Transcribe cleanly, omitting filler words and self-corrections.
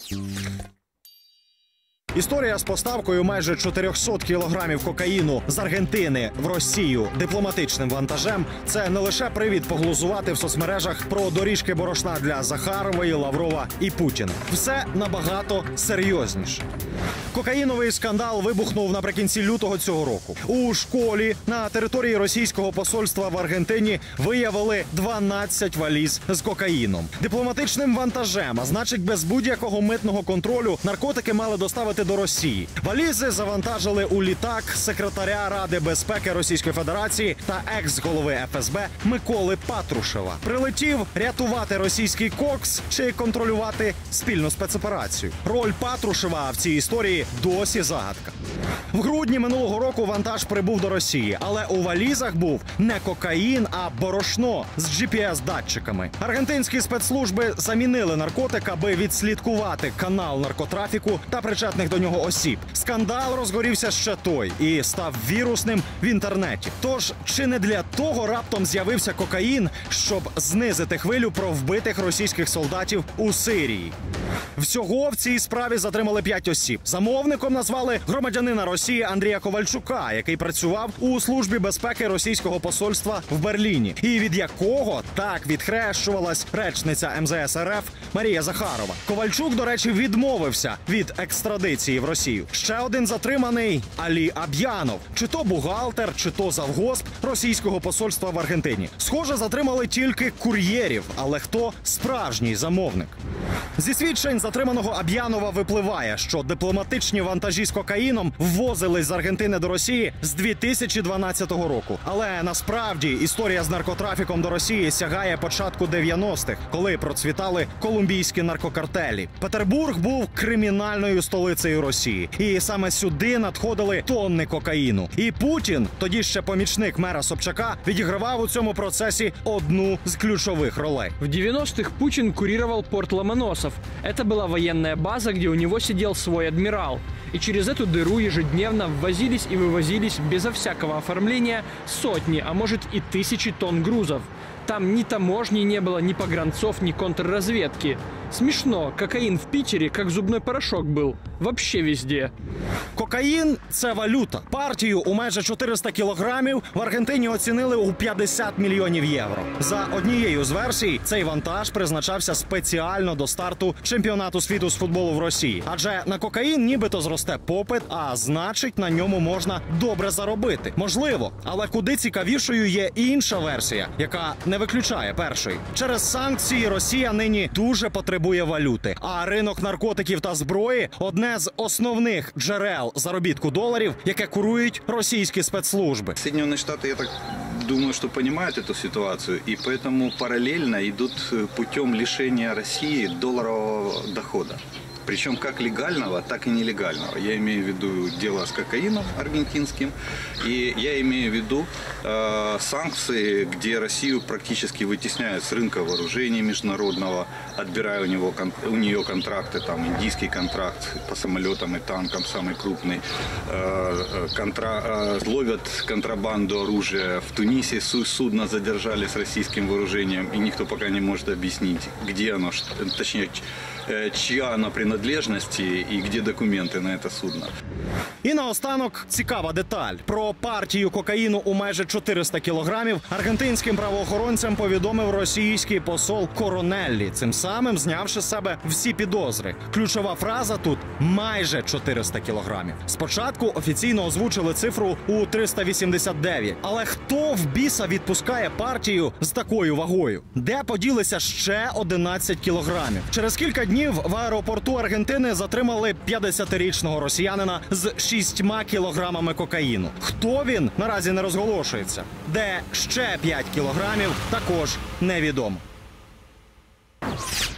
Історія з поставкою майже 400 кілограмів кокаїну з Аргентини в Росію дипломатичним вантажем – це не лише привід поглузувати в соцмережах про доріжки борошна для Захарової, Лаврова і Путіна. Все набагато серйозніше. Кокаїновий скандал вибухнув наприкінці лютого цього року. У школі на території російського посольства в Аргентині виявили 12 валіз з кокаїном. Дипломатичним вантажем, а значить без будь-якого митного контролю, наркотики мали доставити до Росії. Валізи завантажили у літак секретаря Ради безпеки Російської Федерації та екс-голови ФСБ Миколи Патрушева. Прилетів рятувати російський кокс чи контролювати спільну спецоперацію. Роль Патрушева в цій історії досі загадка. В грудні минулого року вантаж прибув до Росії, але у валізах був не кокаїн, а борошно з GPS-датчиками. Аргентинські спецслужби замінили наркотик, аби відслідкувати канал наркотрафіку та причетних до нього осіб. Скандал розгорівся ще той і став вірусним в інтернеті. Тож, чи не для того раптом з'явився кокаїн, щоб знизити хвилю про вбитих російських солдатів у Сирії? Всього в цій справі затримали 5 осіб. Замовником назвали громадянина Росії Андрія Ковальчука, який працював у службі безпеки російського посольства в Берліні, і від якого так відхрещувалась речниця МЗС РФ Марія Захарова. Ковальчук, до речі, відмовився від екстрадиції в Росію. Ще один затриманий – Алі Аб'янов. Чи то бухгалтер, чи то завгосп російського посольства в Аргентині. Схоже, затримали тільки кур'єрів, але хто справжній замовник? Зі свідчень затриманого Аб'янова випливає, що дипломатичні вантажі з кокаїном ввозились з Аргентини до Росії з 2012 року. Але насправді історія з наркотрафіком до Росії сягає початку 90-х, коли процвітали колумбійські наркокартелі. Петербург був кримінальною столицею Росії. І саме сюди надходили тонни кокаїну. І Путін, тоді ще помічник мера Собчака, відігравав у цьому процесі одну з ключових ролей. В 90-х Путин курировал порт Ломоносов. Это была военная база, где у него сидел свой адмирал. И через эту дыру ежедневно ввозились и вывозились безо всякого оформления сотни, а может и тысячи тонн грузов. Там ни таможни не было, ни погранцов, ни контрразведки. Смешно, кокаин в Питере как зубной порошок был. Вообще везде. Кокаїн – це валюта. Партію у майже 400 кілограмів в Аргентині оцінили у 50 мільйонів євро. За однією з версій, цей вантаж призначався спеціально до старту чемпіонату світу з футболу в Росії. Адже на кокаїн нібито зросте попит, а значить на ньому можна добре заробити. Можливо, але куди цікавішою є інша версія, яка не виключає першої. Через санкції Росія нині дуже потребує валюти, а ринок наркотиків та зброї – одне з основних джерел заробітку доларів, яке курують російські спецслужби. Соединенные Штаты, я так думаю, что понимают эту ситуацию, и поэтому параллельно идут путем лишения России долларового дохода. Причем как легального, так и нелегального. Я имею в виду дело с кокаином аргентинским, и я имею в виду санкции, где Россию практически вытесняют с рынка вооружений международного, отбирая у нее контракты, там индийский контракт по самолетам и танкам самый крупный, ловят контрабанду оружия. В Тунисе судно задержали с российским вооружением, и никто пока не может объяснить, где оно, точнее, чья она принадлежность и где документы на это судно. І наостанок цікава деталь. Про партію кокаїну у майже 400 кілограмів аргентинським правоохоронцям повідомив російський посол Коронеллі, цим самим знявши з себе всі підозри. Ключова фраза тут – майже 400 кілограмів. Спочатку офіційно озвучили цифру у 389. Але хто в біса відпускає партію з такою вагою? Де поділися ще 11 кілограмів? Через кілька днів в аеропорту Аргентини затримали 50-річного росіянина з 6 кілограмами кокаїну. Хто він, наразі не розголошується. Де ще 5 кілограмів, також невідомо.